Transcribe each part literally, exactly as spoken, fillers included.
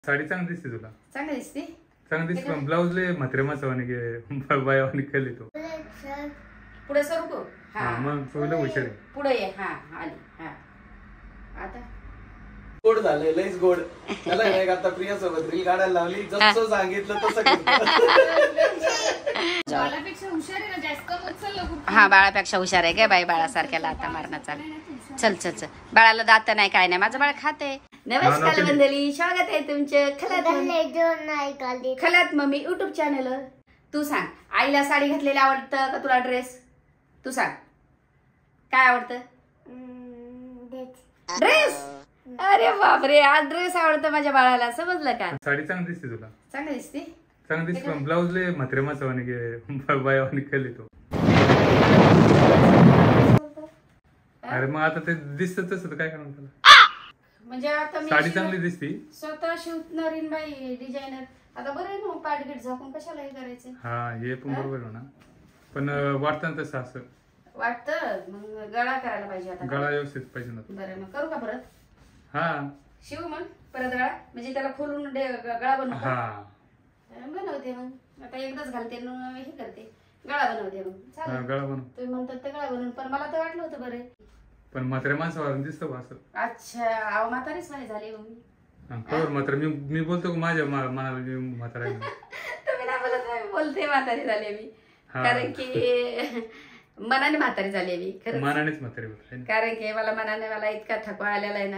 साडी चांगली दिसते तुला. चांगली दिसते. चांगली दिसते पण ब्लाऊज लय म्हात्रे मासावाने घे बायावाने केले तो. पुढे सरकू. हा मग तुला हुशार आहे. पुढे ये. हा आली. हा आता गोड झालंय, लईच गोड. त्याला नाही आता प्रिया सोबत रील काढायला लावली, जसं सांगितलं तसं बाळापेक्षा हुशार आहे ना, जास्त उचललं. हा बाळापेक्षा हुशार आहे काय बाई, बाळासारख्याला आता मारणं चाल. चल चल चल बाळाला दात नाही काय नाही, माझं बाळ खाते. नमस्कार मंडळी, स्वागत आहे तुमचे खलात खलात मम्मी युट्यूब चॅनल. तू सांग, आईला साडी घातलेली आवडतं का तुला ड्रेस? तू सांग काय आवडतं? ड्रेस. अरे बापरे, आज ड्रेस आवडतं माझ्या बाळाला, समजलं का? साडी चांगली दिसते तुला. चांगली दिसते. चांगली दिसते पण ब्लाऊज लय म्हात्रे मासावाने घे बायावाने केले तो. अरे मग आता ते दिसत तसं काय करणार त्याला. म्हणजे आता मी साडी चांगली दिसते. स्वतः शिवणारी बाई डिझायनर. आता बरं आहे ना, पाठगीट झाकून कशाला हे करायचं. हा हे पण बरोबर आहे ना, पण वाटतं ना तसं असं वाटतं. मग गळा करायला पाहिजे आता. गळा व्यवस्थित पाहिजे ना. बरं मग करू का परत? हा शिव मग परत गळा, म्हणजे त्याला खोलून गळा बनवू. हा बनवते मग. आता एकदाच घालते हे करते, गळा बनवते मग. चालेल गळा बनव. तुम्ही म्हणतात ते गळा बनवून, पण मला तर वाटलं होतं बरं पण म्हात्रे माणसावर दिसतं असं. अच्छा आव म्हातारीच नाही झाली मग. खबर मात्र मी मी बोलतो माझ्या मनाला मी म्हातारा आहे. तुम्ही नाही बोलत, मी बोलते म्हातारी झाली मी. कारण की मनाने म्हातारी झाली मी खरं. मनानेच म्हातारी होत. कारण की मला मनाने मला इतका थकवा आलेला आहे ना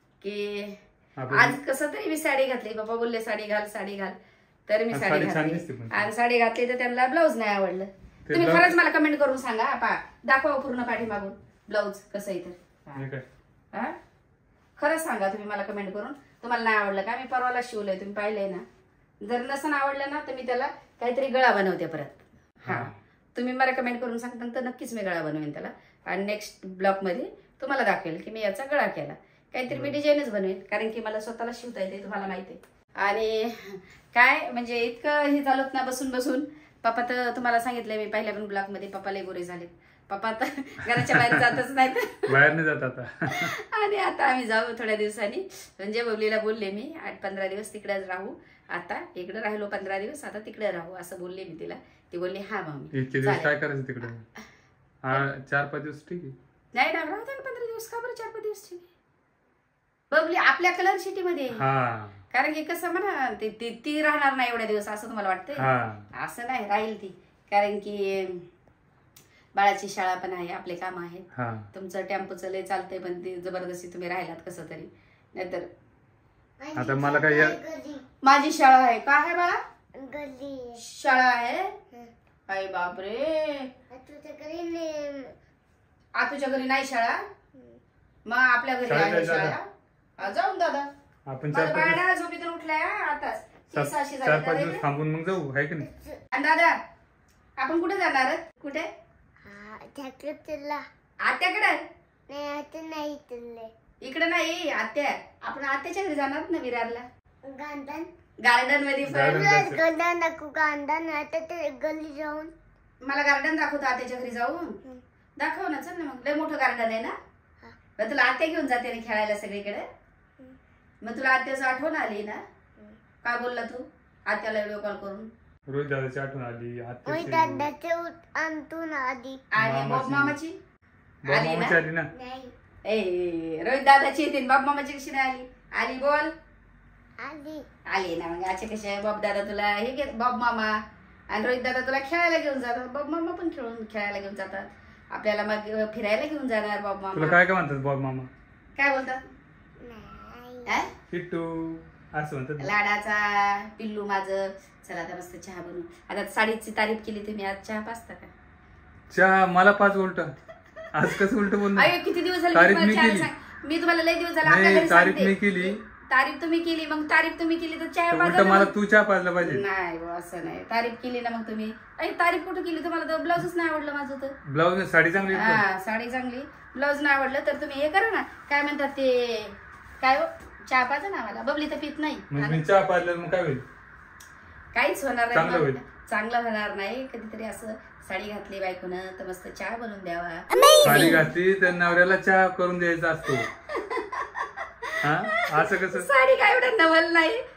की आज कसं तरी मी साडी घातली. बाबा बोलले साडी घाल साडी घाल, तर मी साडी घातली. आणि साडी घातली तर त्यांना ब्लाऊज नाही आवडलं. तुम्ही खरंच मला कमेंट करून सांगा, पा दाखवा पूर्ण पाठी मागून ब्लाऊज कसं आहे तर. हा खरंच सांगा तुम्ही मला कमेंट करून, तुम्हाला नाही आवडलं का? मी परवाला शिवलंय, तुम्ही पाहिलंय ना. जर नसन आवडलं ना तर मी त्याला काहीतरी गळा बनवते परत. हा तुम्ही मला कमेंट करून सांगता तर नक्कीच मी गळा बनवेन त्याला. आणि नेक्स्ट ब्लॉग मध्ये तुम्हाला दाखवेल की मी याचा गळा केला. काहीतरी मी डिझाईनच बनवेन, कारण की मला स्वतःला शिवता येते, तुम्हाला माहिती आहे. आणि काय म्हणजे इतकं हे झालं ना बसून बसून. पप्पा तर तुम्हाला सांगितलंय मी पहिल्या पण ब्लॉग मध्ये, पप्पा लय गोरे झाले. पप्पा आता घराच्या बाहेर जातच नाहीत, बाहेर नाही जात आता. आणि आता आम्ही जाऊ थोड्या दिवसांनी. म्हणजे बबलीला बोलले मी आठ पंधरा दिवस तिकडेच राहू. आता इकडे राहिलो पंधरा दिवस, आता तिकडे राहू असं बोलले मी तिला. ती बोलली हा मम्मी. इतके दिवस काय करायचं तिकडे? हा चार पाच दिवस ठीक आहे. नाही ना राहू दे ना पंधरा दिवस. का बरं चार पाच दिवस ठीक आहे? बबली आपल्या कलर सिटी मध्ये. कारण की कसं म्हणा ती ती राहणार नाही एवढ्या दिवस असं तुम्हाला वाटतंय? असं नाही, राहील ती. कारण की बाळाची शाळा पण आहे, आपले काम आहेत. तुमचं टेम्पोचं लय चालतंय, पण ते जबरदस्ती तुम्ही राहिलात कसं तरी. नाहीतर आता मला काय, माझी शाळा आहे. काय आहे बाळा? शाळा आहे. अरे बापरे, तुझ्या घरी नाही शाळा? मग आपल्या घरी आहे शाळा. जाऊन दादा आपण बाळा झोपेतून उठलाय आताच. चार पाच दिवस थांबून मग जाऊ, आहे की नाही? आणि दादा आपण कुठे जाणार? कुठे? आत्याकडे इकडे नाही, आत्या आपण आत्याच्या घरी जाणार ना विरारला. गार्डन मध्ये गल्ली जाऊन मला गार्डन दाखवतो. आत्याच्या घरी जाऊन दाखव ना. चल ना मग, लय मोठं गार्डन आहे ना. तुला आत्या घेऊन जाते ना खेळायला सगळीकडे. मग तुला आत्याचं आठवण आली ना? काय बोलला तू आत्याला व्हिडिओ कॉल करून? रोहित दादाची आठवण आली, आणि बॉब मामाची आली ना. ए रोहित दादाची येते, बॉब मामाची कशी नाही आली? आली बोल. आली ना. मग असे कसे बॉब दादा तुला हे घेत, बॉब मामा आणि रोहित दादा तुला खेळायला घेऊन जातात. बॉब मामा पण खेळून खेळायला घेऊन जातात. आपल्याला मग फिरायला घेऊन जाणार बॉब मामा. काय काय म्हणतात बॉब मामा? काय बोलतात? पिट्टू असं म्हणतात. लाडाचा पिल्लू माझं. चला आता मस्त चहा बनवू. आता साडीची तारीफ केली तुम्ही, आज चहा पाचता का? चहा मला पाच उलट. आज कसं उलट बोलणं? किती दिवस झाले तारीफ मी केली. मी तुम्हाला लय दिवस झाला तारीफ मी केली. तारीफ तुम्ही केली, मग तारीफ तुम्ही केली तर चहा उलट मला तू चहा पाजला पाहिजे. नाही असं नाही, तारीफ केली ना मग तुम्ही. तारीफ कुठं केली? तुम्हाला तर ब्लाऊजच नाही आवडलं माझं. तर ब्लाऊज साडी चांगली. हा साडी चांगली, ब्लाऊज नाही आवडलं तर तुम्ही हे करा ना, काय म्हणतात ते, काय चहा पाजा ना. मला बबली तर पित नाही. मी चहा पाजलं मग काय होईल? काहीच होणार नाही, चांगलं होणार नाही. कधीतरी असं साडी घातली बायकोनं तर मस्त चहा बनवून द्यावा. साडी घातली तर नवऱ्याला चहा करून द्यायचा असतो. असं कसं? साडी काय एवढं नवल नाही,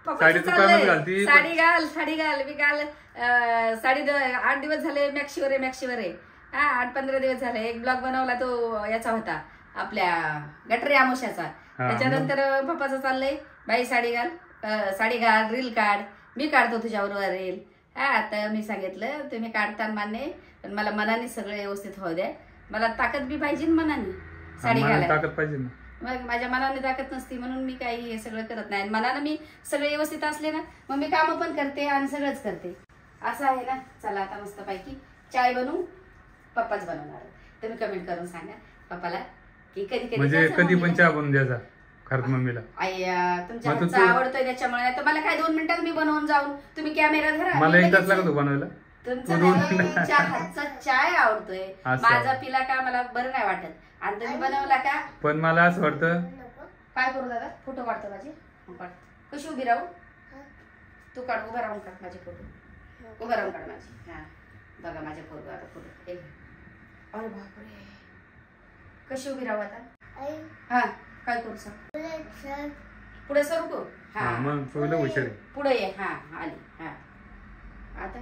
साडी तू काय म्हणत घालती? साडी घाल साडी घाल मी काल अं, साडी द- आठ दिवस झाले मॅक्शीवर आहे मॅक्शीवर आहे हा आठ पंधरा दिवस झाले. एक ब्लॉग बनवला तो याचा होता आपल्या गटरी आमुष्याचा. त्याच्यानंतर पप्पाचं चाललंय बाई साडी घाल अं, साडी घाल रील काढ मी काढतो तुझ्याबरोबर रील. हा आता मी सांगितलं तुम्ही काढताना मान्य पण मला मनाने सगळं व्यवस्थित होऊ द्या. मला ताकद बी पाहिजे ना मनाने साडी घालायला. ताकद पाहिजे ना. मग माझ्या मनाने ताकद नसती म्हणून मी काही हे सगळं करत नाही. मनानं मी सगळे व्यवस्थित असले ना मग मी कामं पण करते आणि सगळंच करते असं आहे ना. चला आता मस्त पैकी चाय बनवू पप्पाच बनवणार. तुम्ही कमेंट करून सांगा पप्पाला की कधी कधी म्हणजे कधी पण चहा बनवून द्यायचा खरंच मम्मीला. आय्या तुमच्या हातचा आवडतोय त्याच्यामुळे तर मला काय दोन मिनिटात मी बनवून जाऊन तुम्ही कॅमेरा धरा. मला एक तास लागतो बनवायला. तुमचा नाही, हातचा चाय आवडतोय माझा पिला का मला बरं नाही वाटत आणि तुम्ही बनवला का. पण मला असं वाटतं काय करू दादा फोटो काढतो माझे काढ. कशी उभी राहू तू काढ उभा राहून काढ माझे फोटो उभा राहून काढ माझे. हा बघा माझ्या फोटो आता फोटो. अरे बापरे कशी उभी राहू आता. हा काय करू सांग पुढे सरू करू. हा मग हुशार पुढे ये. हा आली. हा आता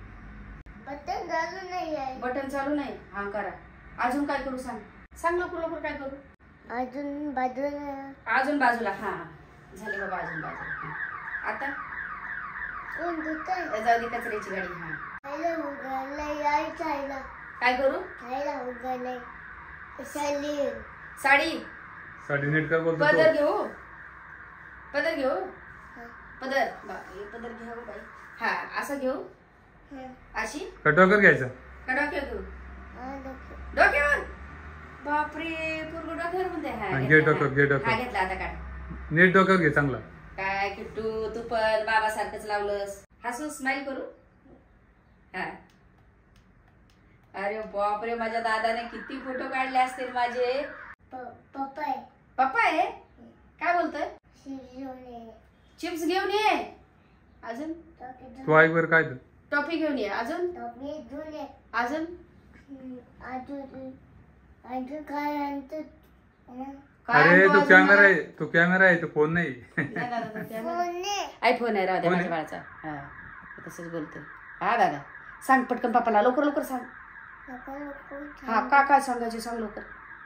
बटन चालू नाही आहे. बटन चालू नाही. हा करा. अजून काय करू सांग सांग लवकर लवकर काय करू. अजून बाजूला अजून बाजूला. हा झाली बाबा अजून बाजूला. हा आता कोण दुकान जाऊ दे कचऱ्याची गाडी. हा खायला उघडलंय यायचं खायला काय करू खायला उघडलंय साडी साडी साडी नीट कर बोलतो. पदर घेऊ पदर घेऊ पदर बापरे पदर घ्या बाई. हा असं घेऊ अशी कटोकर घ्यायचा का डोक्यावर घेऊ डोक्यावर. बापरे पूर्ण डोक्यावर म्हणते. हा घे डोक्यावर घे डोक्यावर. हा घेतला आता काढ. नीट डोक्यावर घे चांगला. काय किट्टू तू पण बाबा सारखंच लावलंस. हसू स्माइल करू. हा अरे बापरे माझ्या दादाने किती फोटो काढले असतील माझे. पप्पा आहे पप्पा आहे काय बोलतोय. शिवने चिप्स घेऊन ये. अजून तू ऐक बर काय टॉफी घेऊन ये. अजून टॉपी घेऊन ये. अजून अजून अजून काय आणतो अरे तो कॅमेरा आहे तो कॅमेरा आहे तो फोन नाही. आयफोन आहे राहू दे माझ्या बाळाचा. हा तसंच बोलतोय. हा दादा सांग पटकन पप्पाला लवकर लवकर सांग. हा का काय सांगायचे सांग लवकर.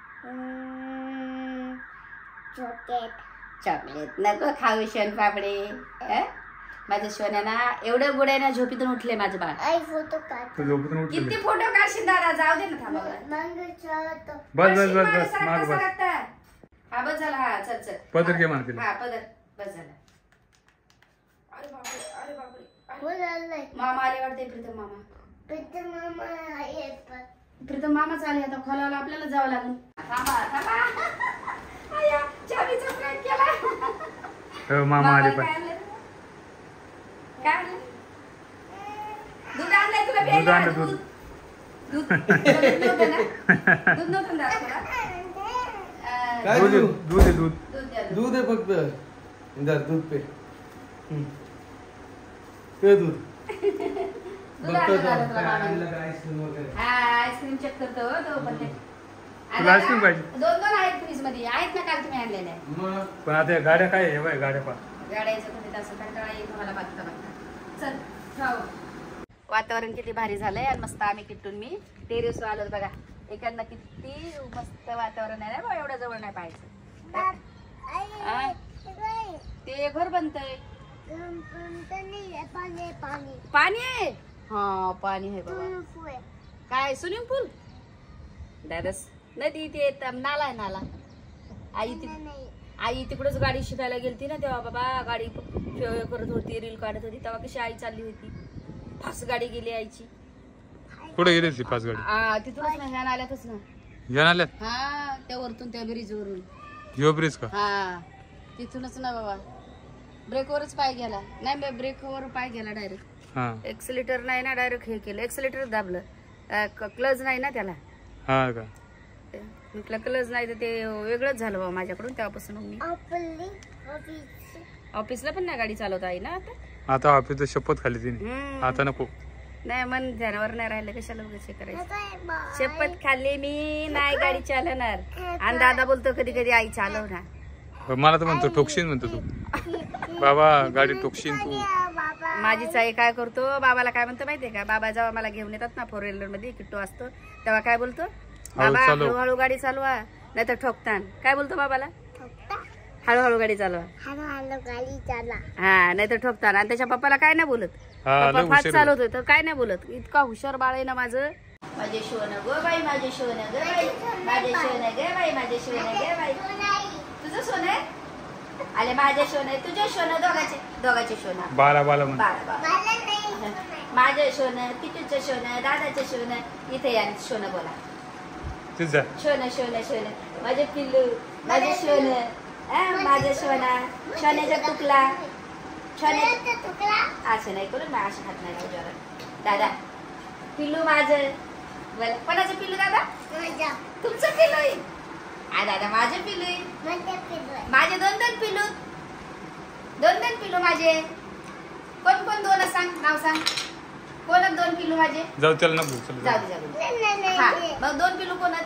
चॉकलेट चॉकलेट नको खाऊ शोन पापडे. माझ्या शोन्याना एवढं गोड्याना झोपीतून उठले माझं बाळ. आई फोटो काढ. किती फोटो काढशील दादा जाऊ दे ना थांबा. बस बस बस बस माग बस. हा बस झाला. हा चल चल पदर घे म्हणते. हा पदर बस झाला. अरे बापरे अरे बापरे कोण आलंय मामा आले वाटते. प्रीतम मामा प्रीतम मामा आहे. प्रीतम मामाच आले. आता खोलावला आपल्याला जावं लागेल. थांबा थांबा आया चावीचा प्रयोग केला. मामा आले पण काय आणलं दूध आणलंय तुला दूध प्यायला. आणलं दूध दूध दूध नव्हतं ना दूध नव्हतं ना तुला. काय दूध देऊ? दूध आहे दूध. दूध द्या दूध. दूध आहे फक्त. धर दूध पे. हम्म. पे दूध. दूध बघतो आणलं तो. दादा तुला काय मामाने. आणलं का आईस्क्रीम वगैरे. हा आईस्क्रीम चेक करतो हो तो पण ते. तुला आईस्क्रीम पाहिजे? दोन दोन आहेत फ्रीज मध्ये आहेत ना काल तुम्ही आणलेल्या. मग पण आता या गाड्या काय आहे बाय गाड्या पा गाड्याचं कुठे तास कंटाळा येईल मला बघता बघता. चल खाऊ. वातावरण किती भारी झालंय आणि मस्त आम्ही किट्टून मी टेरेस वर आलो बघा. एकांना किती मस्त वातावरण आहे ना. एवढ्या जवळ नाही पाहायचं. आ? ते घर बनतय. पाणी पाणी पाणी आहे. हा पाणी आहे बाबा. काय स्विमिंग पूल दादास नदी ते नाला आहे नाला. आई ती आई तिकडच गाडी शिकायला गेलती ना तेव्हा बाबा गाडी करत होती रील काढत होती तेव्हा कशी आई चालली होती. फास्ट गाडी गेली आईची. कुठे गेली ती पाच गाडी. हा तिथूनच ना ह्या नाल्यातच ना. ह्या आल्यात हा त्या वरतून त्या ब्रिज वरून. ह्यो ब्रिज का. हा तिथूनच ना बाबा. ब्रेकवरच पाय गेला नाही ब्रेकवर पाय गेला डायरेक्ट. हा एक्सिलेटर नाही ना डायरेक्ट हे केलं. एक्सिलेटर दाबलं क्लच नाही ना त्याला. हा का म्हटलं क्लच नाही तर ते वेगळंच झालं बाबा माझ्याकडून. तेव्हापासून मी ऑफिसला पण नाही गाडी चालवता आई ना आता. आता ऑफिस शपथ खाली तिने. आता नको नाही मन ध्यानावर नाही राहिलं कशाला उगाच करायचं. शपथ खाल्ली मी नाही गाडी चालवणार. आणि दादा बोलतो कधी कधी आई चालवणार. मला तर म्हणतो ठोकशील म्हणतो तू. बाबा गाडी टोकशील तू. माझी आई काय करतो, बाबाला काय म्हणतो माहितीये का, बाबा जेव्हा मला घेऊन येतात ना फोर व्हीलर मध्ये किट्टू असतो तेव्हा काय बोलतो, बाबा हळूहळू गाडी चालवा नाही तर ठोकतान. काय बोलतो बाबाला, हळूहळू गाडी चालवा, हळूहळू गाडी चालवा. हा नाही तर ठोकतान. आणि त्याच्या पप्पाला काय नाही बोलत, पप्पा फास्ट चालवतोय तर काय नाही बोलत. इतका हुशार बाळ आहे ना माझं. माझे शोन गो बाई, माझे शोन ग बाई, माझे शोन ग बाई, माझे शोन ग बाई. तुझं सोन आहे आले, माझे शोन आहे, तुझे शोन, दोघाचे दोघाचे शोन. बाला बाला माझे शोन, किटूचं शोन, दादाचे शोन. इथे या शोन बोला, शोन शोन शोन. माझे पिल्लू, माझे शोन, माझे सोना, सोन्याचा तुकला, सोन्याचा तुकला. असं नाही करून मी असं खात नाही जोरात. दादा पिल्लू माझं, कोणाचं पिल्लू दादा, तुमचं पिल्लू आहे. आ दादा माझे पिल्लू आहे, माझे दोन दोन पिल्लू, दोन दोन पिल्लू माझे. कोण कोण दोन सांग, नाव सांग, कोण दोन पिल्लू माझे. जाऊ चल ना, जाऊ जाऊ. हा मग दोन पिल्लू कोण,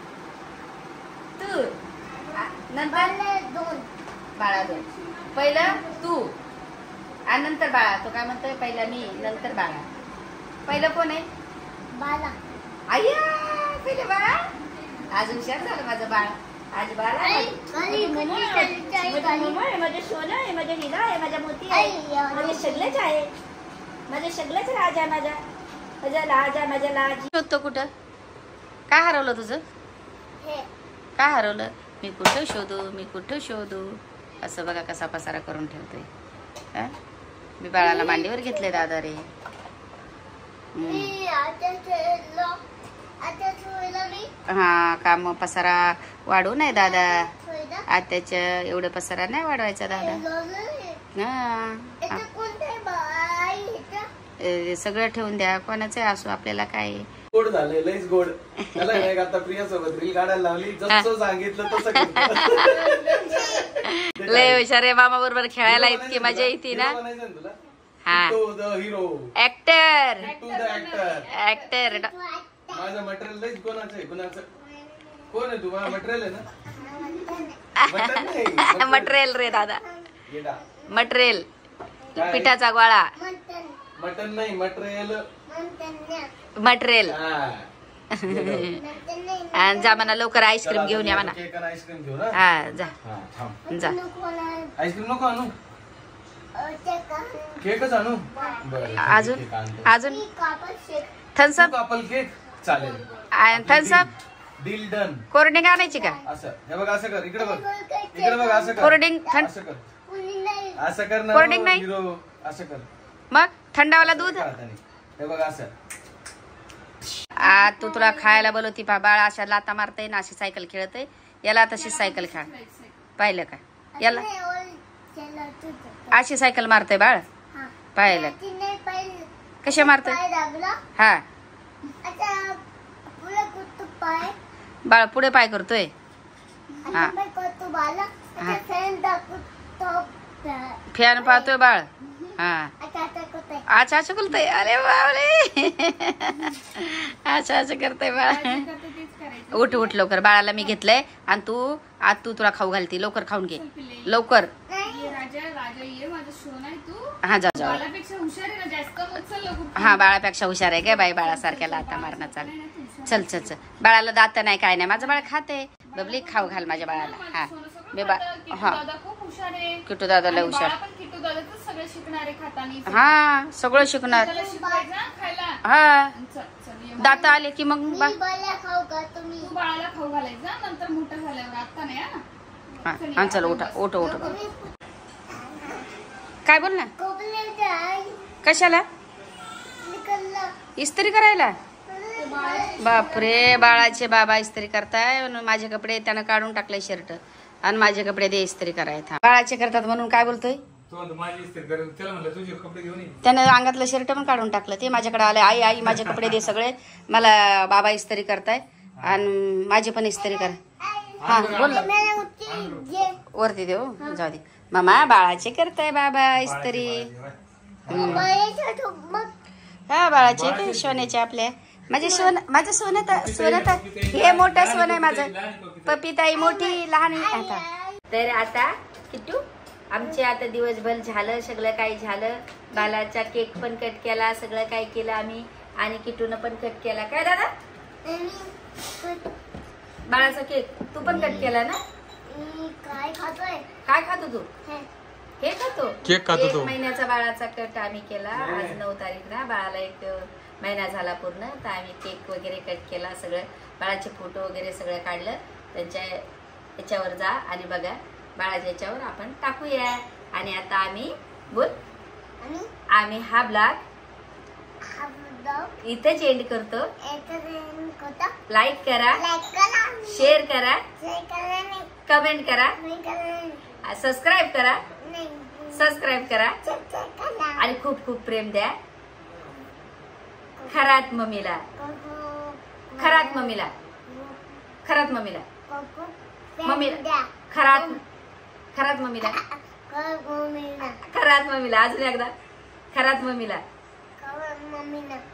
तू नंतर दोन बाळा, दोन पहिलं तू आणि नंतर बाळा. तो काय म्हणतोय, पहिला मी नंतर बाळा. पहिलं कोण आहे, बाळा. आय्या पहिले बाळा. आज हुशार झालं माझं बाळ. आज बाळा माझे सोनं आहे, माझ्या हिरा आहे, माझ्या मोती आहे, माझे सगळेच आहे, माझे सगळेच राजा, माझा माझा राजा, माझ्या लाजी. शोधतो कुठं, काय हरवलं तुझं, काय हरवलं. मी कुठं शोधू, मी कुठं शोधू. असं बघा कसा पसारा करून ठेवतोय. मी बाळाला मांडीवर घेतले दादा रे. हा काम पसारा वाढू नाही दादा, आत्याच्या एवढं पसारा नाही वाढवायचा दादा. सगळं ठेवून द्या, कोणाचे असू आपल्याला काय. गोड झालंय, लईच गोड. त्याला नाही आता प्रिया सोबत रील काढायला लावली, जसं सांगितलं तसं. लय हुशार आहे, मामा बरोबर खेळायला इतकी मजा येते ना. हा हिरो, ऍक्टर ऍक्टर ऍक्टर. माझं मटेरियल लईच कोणाचं आहे, कोणाचं कोण आहे तू, माझं मटेरियल आहे ना. मटेरियल रे दादा, मटेरियल पिठाचा गोळा. मटन नाही, मटेरियल मटेरियल. आणि जा म्हणा लवकर आईस्क्रीम घेऊन या म्हणा. आईस्क्रीम घेऊन. हा जा जा. आईस्क्रीम नको आणू, केकच आणू. अजून अजून थम्सअप, कपल केक चालेल. Thums Up, deal done. कोल्ड्रिंक आणायची का. असं हे बघ, असं कर, इकडे बघ, इकडे बघ, असं कर. कोल्ड्रिंक असं कर, असं कर ना. कोल्ड्रिंक नाही, असं कर. मग थंडावाला दूध. हे बघ असं. आ तू तुला खायला बोलवती पा बाळा, अशा लाता मारतय ना, अशी सायकल खेळतय. याला तशीच सायकल खेळ, पाहिलं का, याला अशी सायकल मारतय बाळ, पाहिलं कशा मारतय. हा बाळ पुढे पाय करतोय. हा फॅन पाहतोय बाळ. हा अच्छा अच्छा बोलतोय. अरे बावले, अच्छा अच्छा करतोय बाळ. उठ उठ लवकर, बाळाला मी घेतलंय आणि तू आज तू तुला खाऊ घालती, लवकर खाऊन घे लवकर. हा जा जा. हा बाळापेक्षा हुशार आहे काय बाई, बाळासारख्याला आता मारणं. चाल चल चल चल. बाळाला दात नाही काय नाही, माझं बाळ खाते. बबली खाऊ घाल माझ्या बाळाला. हा मी बा हा किटू दादाला हुशार. हा सगळं शिकणार. हा दात आले की मग हा चल उठा उठ उठ. काय बोल ना, कशाला इस्त्री करायला. बापरे बाळाचे बाबा इस्त्री करताय. माझे कपडे त्यानं काढून टाकले शर्ट आणि माझे कपडे दे इस्त्री करायला. बाळाचे करतात म्हणून काय बोलतोय. त्यानं अंगातलं शर्ट पण काढून टाकलं. ते माझ्याकडे आलं, आई आई माझे कपडे दे सगळे, मला बाबा इस्त्री करताय आणि माझे पण इस्त्री कर. हा बोल वरती देऊ, जाऊ दे. मामा बाळाचे करताय बाबा इस्त्री. हा बाळाचे काय सोन्याचे आपल्या. माझे सोन माझं सोनं तर सोनं तर हे मोठं सोनं आहे माझं. पपिताई मोठी लहान. आता तर आता किट्टू आमचे आता दिवसभर झालं, सगळं काही झालं. बालाचा केक पण कट केला, सगळं काही केलं आम्ही. आणि किटून पण कट केला. काय दादा? बाळाचा केक तू पण कट केला ना? काय खातोय? काय खातो तू? हे खातो? केक खातो तो. एक महिन्याचा बाळाचा कट आम्ही केला. आज नऊ तारीख ना, बाळाला एक महिना झाला पूर्ण. तर आम्ही केक वगैरे कट केला, सगळं बाळाचे फोटो वगैरे सगळं काढलं. त्यांच्या याच्यावर जा आणि बघा, बाळाच्या याच्यावर आपण टाकूया. आणि आता आम्ही बोल आम्ही हा ब्लॉग इथेच एंड करतो. लाईक करा, शेअर करा, कमेंट करा, सबस्क्राईब करा, सबस्क्राईब करा आणि खूप खूप प्रेम द्या. खरात मम्मीला, खरात मम्मीला, खरात मम्मीला, मम्मीला खरात, खरात मम्मीला, खरात मम्मीला, अजून एकदा खरात मम्मीला. मम्मीला